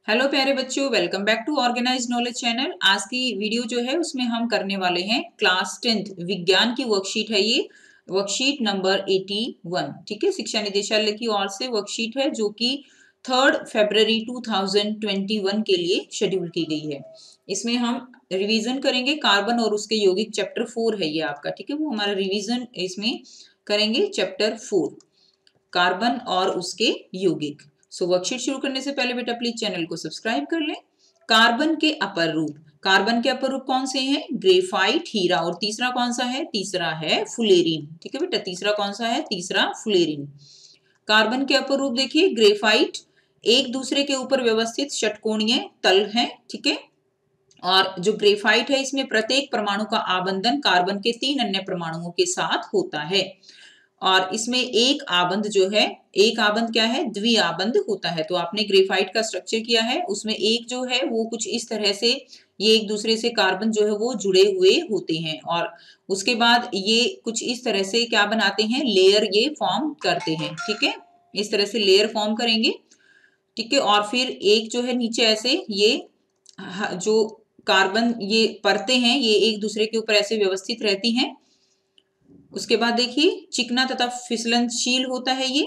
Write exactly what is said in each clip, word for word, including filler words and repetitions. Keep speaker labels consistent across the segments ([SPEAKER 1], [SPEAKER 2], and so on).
[SPEAKER 1] Hello प्यारे बच्चों, welcome back to organised knowledge channel. आज की वीडियो जो है उसमें हम करने वाले हैं क्लास टेंथ विज्ञान की वर्कशीट है। ये वर्कशीट नंबर इक्यासी, ठीक है। शिक्षा निदेशालय की ओर से वर्कशीट है जो कि थर्ड फरवरी दो हज़ार इक्कीस के लिए शेड्यूल की गई है। इसमें हम रिवीजन करेंगे कार्बन और उसके यौगिक, चैप्टर फोर है ये आपका, ठीक है। वो हमारा रिवीजन इसमें करेंगे चैप्टर फोर, कार्बन और उसके यौगिक। सो वर्कशीट शुरू करने से पहले बेटा प्लीज चैनल को सब्सक्राइब कर लें। कार्बन के अपर रूप, कार्बन के अपर रूप कौन से हैं? ग्रेफाइट, हीरा, और तीसरा कौन सा है? तीसरा है फुलेरिन, ठीक है बेटा। तीसरा कौन सा है? तीसरा फुलेरिन। कार्बन के अपर रूप देखिए, ग्रेफाइट एक दूसरे के ऊपर व्यवस्थित षटकोणीय तल है, ठीक है। और जो ग्रेफाइट है इसमें प्रत्येक परमाणु का आबंधन कार्बन के तीन अन्य परमाणुओं के साथ होता है। और इसमें एक आबंध जो है, एक आबंध क्या है? द्विआबंध होता है। तो आपने ग्रेफाइट का स्ट्रक्चर किया है, उसमें एक जो है वो कुछ इस तरह से, ये एक दूसरे से कार्बन जो है वो जुड़े हुए होते हैं, और उसके बाद ये कुछ इस तरह से क्या बनाते हैं? लेयर ये फॉर्म करते हैं, ठीक है। इस तरह से लेयर फॉर्म करेंगे, ठीक है। और फिर एक जो है नीचे ऐसे ये जो कार्बन ये परतें हैं ये एक दूसरे के ऊपर ऐसे व्यवस्थित रहती हैं। उसके बाद देखिए चिकना तथा फिसलनशील होता है ये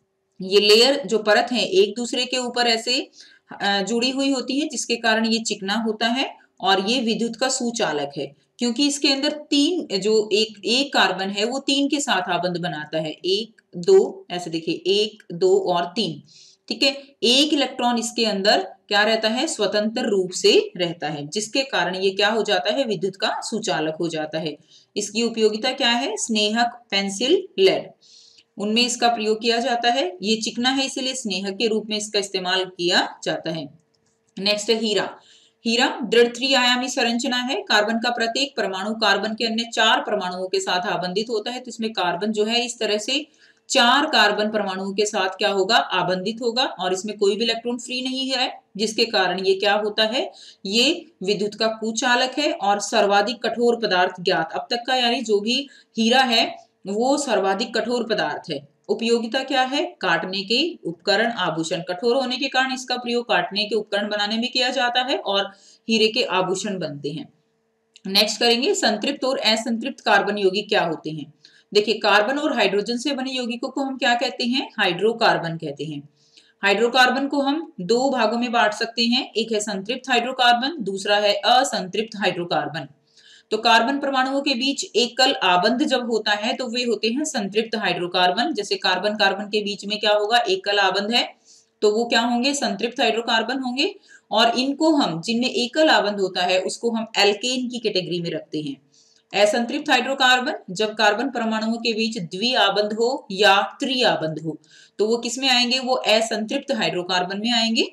[SPEAKER 1] ये लेयर जो परत है एक दूसरे के ऊपर ऐसे जुड़ी हुई होती है, जिसके कारण ये चिकना होता है। और ये विद्युत का सुचालक है, क्योंकि इसके अंदर तीन जो एक एक कार्बन है वो तीन के साथ आबंध बनाता है, एक दो, ऐसे देखिए एक दो और तीन, ठीक है। एक इलेक्ट्रॉन इसके अंदर क्या रहता है? स्वतंत्र रूप से रहता है, जिसके कारण ये क्या हो जाता है? विद्युत का सुचालक हो जाता है। इसकी उपयोगिता क्या है? स्नेहक, पेंसिल, लेड, उनमें इसका प्रयोग किया जाता है। ये चिकना है इसलिए स्नेहक के रूप में इसका इस्तेमाल किया जाता है। नेक्स्ट है हीरा। हीरा दृढ़ त्रिआयामी संरचना है। कार्बन का प्रत्येक परमाणु कार्बन के अन्य चार परमाणुओं के साथ आबंधित होता है। तो इसमें कार्बन जो है इस तरह से चार कार्बन परमाणुओं के साथ क्या होगा? आबंधित होगा, और इसमें कोई भी इलेक्ट्रॉन फ्री नहीं है, जिसके कारण ये क्या होता है? ये विद्युत का कुचालक है और सर्वाधिक कठोर पदार्थ ज्ञात अब तक का, यानी जो भी हीरा है वो सर्वाधिक कठोर पदार्थ है। उपयोगिता क्या है? काटने के उपकरण, आभूषण, कठोर होने के कारण इसका प्रयोग काटने के उपकरण बनाने में किया जाता है और हीरे के आभूषण बनते हैं। नेक्स्ट करेंगे संतृप्त और असंतृप्त कार्बन यौगिक क्या होते हैं। देखिए कार्बन और हाइड्रोजन से बने यौगिकों को हम क्या कहते हैं? हाइड्रोकार्बन कहते हैं। हाइड्रोकार्बन को हम दो भागों में बांट सकते हैं, एक है संतृप्त हाइड्रोकार्बन, दूसरा है असंतृप्त हाइड्रोकार्बन। तो कार्बन परमाणुओं के बीच एकल आबंध जब होता है तो वे होते हैं संतृप्त हाइड्रोकार्बन। जैसे कार्बन कार्बन के बीच में क्या होगा? एकल आबंध है, तो वो क्या होंगे? संतृप्त हाइड्रोकार्बन होंगे। और इनको हम, जिनमें एकल आबंध होता है उसको हम एल्केन की कैटेगरी में रखते हैं। असंतृप्त हाइड्रोकार्बन जब कार्बन परमाणुओं के बीच द्विआबंध हो या त्रिआबंध हो तो वो किस में आएंगे? वो असंतृप्त हाइड्रोकार्बन में आएंगे,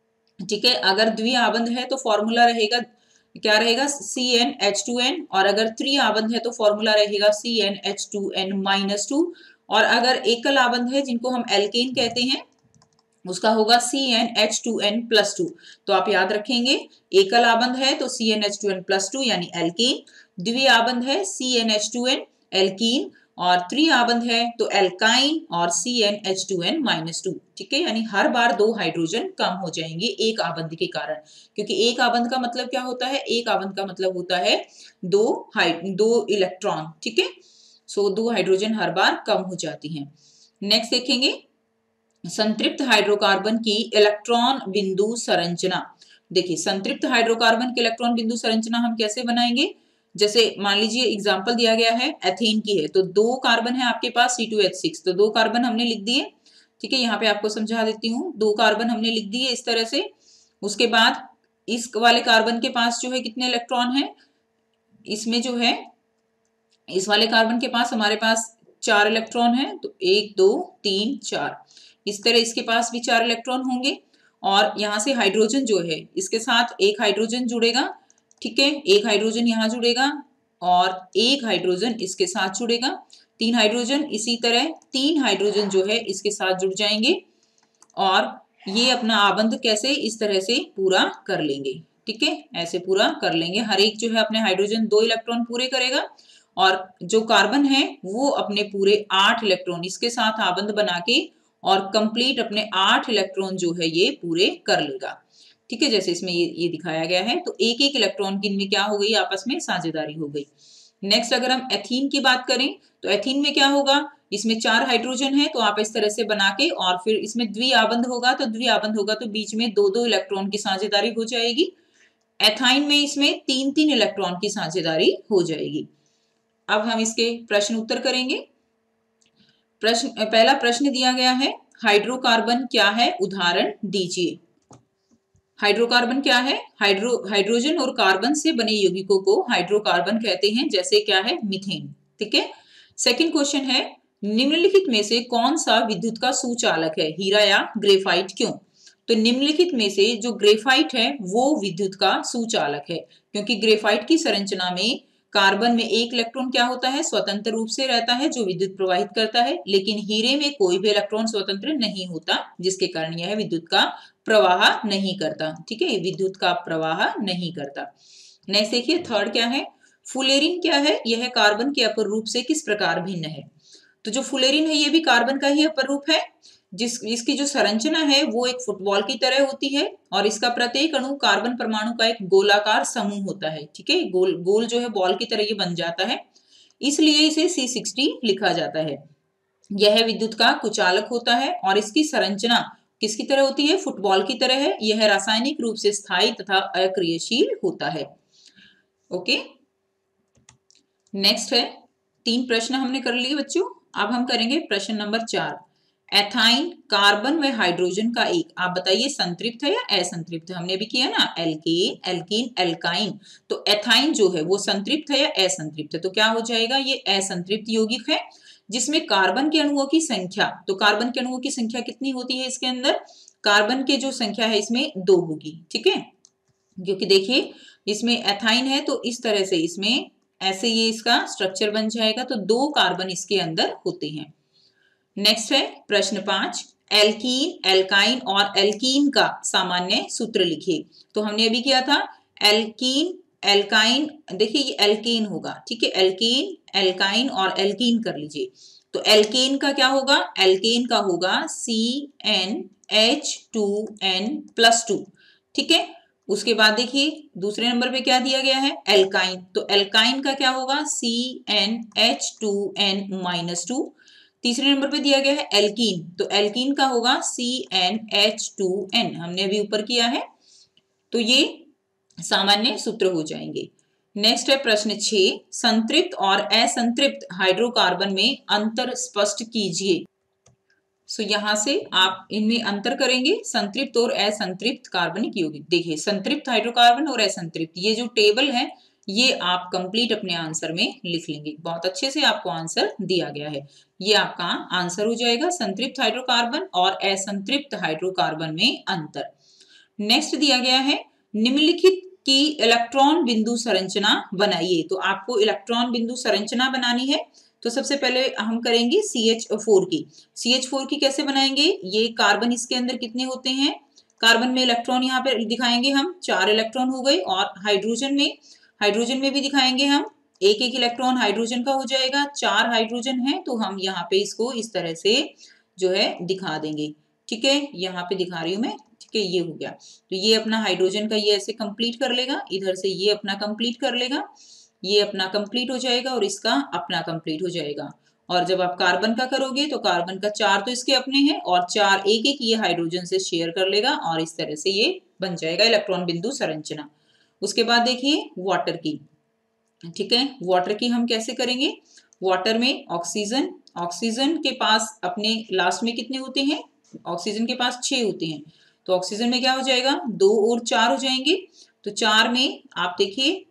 [SPEAKER 1] ठीक है। अगर द्विआबंध है तो फॉर्मूला रहेगा क्या रहेगा? C N H two N, और अगर त्रिआबंध है तो फॉर्मूला रहेगा C N H two N minus two, और अगर एकल आबंध है जिनको हम एल्केन कहते हैं उसका होगा C N H two N plus two. तो आप याद रखेंगे, एकल आबंध है तो C N H two N plus two यानी एल्कीन, द्विआबंध है C N H two N alkene, और त्रिआबंध है तो एल्काइन और C N H two N minus two, ठीक है। यानी हर बार दो हाइड्रोजन कम हो जाएंगे एक आबंध के कारण, क्योंकि एक आबंध का मतलब क्या होता है? एक आबंध का मतलब होता है दो हाइड दो इलेक्ट्रॉन, ठीक है। सो दो हाइड्रोजन हर बार कम हो जाती हैं। नेक्स्ट देखेंगे संतृप्त हाइड्रोकार्बन की इलेक्ट्रॉन बिंदु संरचना। देखिए संतृप्त हाइड्रोकार्बन की इलेक्ट्रॉन बिंदु संरचना हम कैसे बनाएंगे? जैसे मान लीजिए एग्जांपल दिया गया है एथेन की है, तो दो कार्बन है आपके पास सी टू एच सिक्स, तो दो कार्बन हमने लिख दिए, ठीक है। यहाँ पे आपको समझा देती हूँ, दो कार्बन हमने लिख दिए इस तरह से। उसके बाद इस वाले कार्बन के पास जो है कितने इलेक्ट्रॉन है? इसमें जो है इस वाले कार्बन के पास हमारे पास चार इलेक्ट्रॉन है, तो एक दो तीन चार, इस तरह इसके पास भी चार इलेक्ट्रॉन होंगे। और यहाँ से हाइड्रोजन जो है इसके साथ एक हाइड्रोजन जुड़ेगा, ठीक है। एक हाइड्रोजन यहाँ जुड़ेगा और एक हाइड्रोजन इसके साथ जुड़ेगा, तीन हाइड्रोजन, इसी तरह तीन हाइड्रोजन जो है इसके साथ जुड़ जाएंगे, और ये अपना आबंध कैसे? इस तरह से पूरा कर लेंगे, ठीक है। ऐसे पूरा कर लेंगे, हर एक जो है अपने हाइड्रोजन दो इलेक्ट्रॉन पूरे करेगा, और जो कार्बन है वो अपने पूरे आठ इलेक्ट्रॉन इसके साथ आबंध बना के और कंप्लीट अपने आठ इलेक्ट्रॉन जो है ये पूरे कर लेगा। ठीक है, जैसे इसमें ये ये दिखाया गया है। तो एक एक इलेक्ट्रॉन की इनमें क्या हो गई, आपस में साझेदारी हो गई। नेक्स्ट अगर हम एथीन की बात करें तो एथीन में क्या होगा, इसमें चार हाइड्रोजन है तो आप इस तरह से बना के, और फिर इसमें द्विआबंध होगा तो द्विआबंध होगा तो बीच में दो दो इलेक्ट्रॉन की साझेदारी हो जाएगी। एथाइन में इसमें तीन तीन इलेक्ट्रॉन की साझेदारी हो जाएगी। अब हम इसके प्रश्न उत्तर करेंगे। प्रश्न, पहला प्रश्न दिया गया है, हाइड्रोकार्बन क्या है, उदाहरण दीजिए। हाइड्रोकार्बन क्या है, हाइड्रो हाइड्रोजन और कार्बन से बने यौगिकों को हाइड्रोकार्बन कहते हैं, जैसे क्या है, मीथेन। ठीक है। सेकंड क्वेश्चन है, निम्नलिखित में से कौन सा विद्युत का सुचालक है, हीरा या ग्रेफाइट, क्यों? तो निम्नलिखित में से जो ग्रेफाइट है वो विद्युत का सुचालक है, क्योंकि ग्रेफाइट की संरचना में कार्बन में एक इलेक्ट्रॉन क्या होता है, स्वतंत्र रूप से रहता है जो विद्युत प्रवाहित करता है, लेकिन हीरे में कोई भी इलेक्ट्रॉन स्वतंत्र नहीं होता, जिसके कारण यह विद्युत का प्रवाह नहीं करता। ठीक है, विद्युत का प्रवाह नहीं करता। नेक्स्ट देखिए, थर्ड क्या है, फुलेरिन क्या है, यह कार्बन के अपर रूप से किस प्रकार भिन्न है? तो जो फुलेरिन है ये भी कार्बन का ही अपर रूप है, जिस इसकी जो संरचना है वो एक फुटबॉल की तरह होती है, और इसका प्रत्येक अणु कार्बन परमाणु का एक गोलाकार समूह होता है। ठीक है, गोल गोल जो है बॉल की तरह ये बन जाता है, इसलिए इसे सी सिक्सटी लिखा जाता है। यह विद्युत का कुचालक होता है और इसकी संरचना किसकी तरह होती है, फुटबॉल की तरह है। यह रासायनिक रूप से स्थायी तथा अक्रियशील होता है। ओके, नेक्स्ट है, तीन प्रश्न हमने कर लिए बच्चों। अब हम करेंगे प्रश्न नंबर चार। एथाइन कार्बन व हाइड्रोजन का एक, आप बताइए संतृप्त है या असंतृप्त है? हमने भी किया ना, एल्केन, एल्कीन, एल्काइन। तो एथाइन जो है वो संतृप्त है या असंतृप्त है? तो क्या हो जाएगा, ये असंतृप्त यौगिक है, जिसमें कार्बन के अणुओं की संख्या, तो कार्बन के अणुओं की संख्या कितनी होती है इसके अंदर, कार्बन के जो संख्या है इसमें दो होगी। ठीक है, क्योंकि देखिए इसमें एथाइन है तो इस तरह से इसमें ऐसे ये इसका स्ट्रक्चर बन जाएगा, तो दो कार्बन इसके अंदर होते हैं। नेक्स्ट है प्रश्न पांच, एल्कीन, एल्काइन और एल्कीन का सामान्य सूत्र लिखिए। तो हमने अभी किया था, एल्कीन, एल्काइन, देखिए ये एल्कीन होगा। ठीक है, एल्कीन, एल्काइन और एल्कीन कर लीजिए। तो एल्केन का क्या होगा, एल्केन का होगा C N H two N plus two. ठीक है, उसके बाद देखिए दूसरे नंबर पे क्या दिया गया है, एल्काइन। तो एल्काइन का क्या होगा, C N H two N minus two. तीसरे नंबर पे दिया गया है एल्कीन, तो एल्कीन का होगा C N H two N, हमने अभी ऊपर किया है। तो ये सामान्य सूत्र हो जाएंगे। नेक्स्ट है प्रश्न छह, संतृप्त और असंतृप्त हाइड्रोकार्बन में अंतर स्पष्ट कीजिए। सो so, यहाँ से आप इनमें अंतर करेंगे, संतृप्त और असंतृप्त कार्बनिक यौगिक। देखिए संतृप्त हाइड्रोकार्बन और असंतृप्त, ये जो टेबल है ये आप कंप्लीट अपने आंसर में लिख लेंगे। बहुत अच्छे से आपको आंसर दिया गया है, ये आपका आंसर हो जाएगा, संतृप्त हाइड्रोकार्बन और असंतृप्त हाइड्रोकार्बन में अंतर। नेक्स्ट दिया गया है, निम्नलिखित की इलेक्ट्रॉन बिंदु संरचना बनाइए। तो आपको इलेक्ट्रॉन बिंदु संरचना बनानी है, तो सबसे पहले हम करेंगे सी एच फोर की। सी एच फोर की कैसे बनाएंगे, ये कार्बन इसके अंदर कितने होते हैं, कार्बन में इलेक्ट्रॉन यहाँ पे दिखाएंगे हम, चार इलेक्ट्रॉन हो गए, और हाइड्रोजन में हाइड्रोजन में भी दिखाएंगे हम, एक एक इलेक्ट्रॉन हाइड्रोजन का हो जाएगा, चार हाइड्रोजन है तो हम यहाँ पे इसको इस तरह से जो है दिखा देंगे। ठीक है, यहाँ पे दिखा रही हूँ मैं। ठीक है, ये हो गया, तो ये अपना हाइड्रोजन का ये ऐसे कंप्लीट कर लेगा, इधर से ये अपना कंप्लीट कर लेगा, ये अपना कंप्लीट हो जाएगा और इसका अपना कंप्लीट हो जाएगा। और जब आप कार्बन का करोगे तो कार्बन का चार तो इसके अपने हैं और चार एक एक ये हाइड्रोजन से शेयर कर लेगा, और इस तरह से ये बन जाएगा इलेक्ट्रॉन बिंदु संरचना। उसके बाद देखिए वाटर की। ठीक है, वाटर की हम कैसे करेंगे, वाटर में ऑक्सीजन, ऑक्सीजन के पास अपने लास्ट में कितने होते हैं, ऑक्सीजन के पास छह होते हैं, तो ऑक्सीजन में क्या हो जाएगा, दो और चार हो जाएंगे। तो चार में आप देखिए,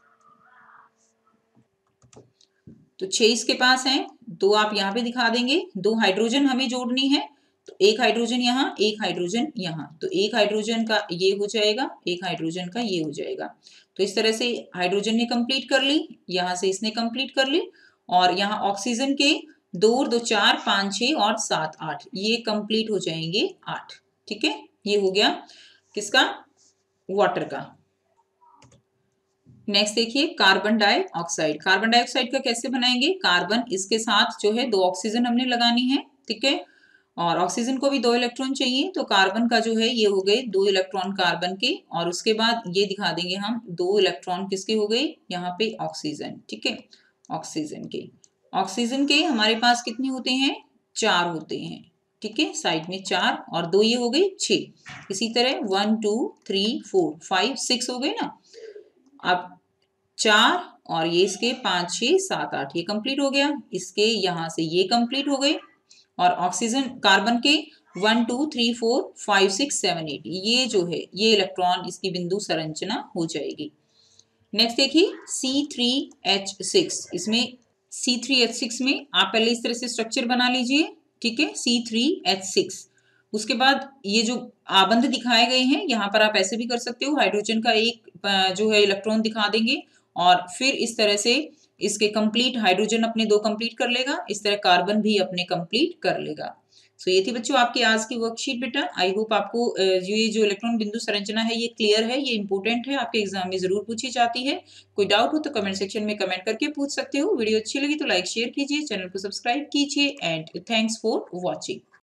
[SPEAKER 1] तो छह इसके पास है, दो आप यहाँ पे दिखा देंगे, दो हाइड्रोजन हमें जोड़नी है, तो एक हाइड्रोजन यहाँ, एक हाइड्रोजन यहाँ, तो एक हाइड्रोजन का ये हो जाएगा, एक हाइड्रोजन का ये हो जाएगा। तो इस तरह से हाइड्रोजन ने कंप्लीट कर ली, यहाँ से इसने कंप्लीट कर ली, और यहाँ ऑक्सीजन के दो और दो चार, पांच छह और सात आठ, ये कंप्लीट हो जाएंगे आठ। ठीक है, ये हो गया किसका, वाटर का। नेक्स्ट देखिए कार्बन डाइऑक्साइड। कार्बन डाइऑक्साइड का कैसे बनाएंगे, कार्बन इसके साथ जो है दो ऑक्सीजन हमने लगानी है। ठीक है, और ऑक्सीजन को भी दो इलेक्ट्रॉन चाहिए, तो कार्बन का जो है ये हो गए दो इलेक्ट्रॉन कार्बन के, और उसके बाद ये दिखा देंगे हम दो इलेक्ट्रॉन किसके हो गए यहाँ पे ऑक्सीजन, ठीक है, ऑक्सीजन के। ऑक्सीजन के हमारे पास कितने होते हैं, चार होते हैं, ठीक है, साइड में चार, और दो ये हो गए छह। इसी तरह one two three four five six हो गए ना। अब चार और ये इसके पाँच छः सात आठ, ये कंप्लीट हो गया, इसके यहाँ से ये कंप्लीट हो गए, और ऑक्सीजन कार्बन के one two three four five six seven eight, ये जो है ये इलेक्ट्रॉन इसकी बिंदु संरचना हो जाएगी। नेक्स्ट देखिए सी थ्री एच सिक्स, इसमें सी थ्री एच सिक्स में आप पहले इस तरह से स्ट्रक्चर बना लीजिए, ठीक है, सी थ्री एच सिक्स। उसके बाद ये जो आबंध दिखाए गए हैं यहाँ पर आप ऐसे भी कर सकते हो, हाइड्रोजन का एक जो है इलेक्ट्रॉन दिखा देंगे, और फिर इस तरह से इसके कंप्लीट हाइड्रोजन अपने दो कंप्लीट कर लेगा, इस तरह कार्बन भी अपने कंप्लीट कर लेगा। सो so, ये थी बच्चों आपकी आज की वर्कशीट बेटा। आई होप आपको जो ये जो इलेक्ट्रॉन बिंदु संरचना है ये क्लियर है, ये इंपॉर्टेंट है, आपके एग्जाम में जरूर पूछी जाती है। कोई डाउट हो तो कमेंट सेक्शन में कमेंट करके पूछ सकते हो। वीडियो अच्छी लगी तो लाइक शेयर कीजिए, चैनल को सब्सक्राइब कीजिए, एंड थैंक्स फॉर वॉचिंग।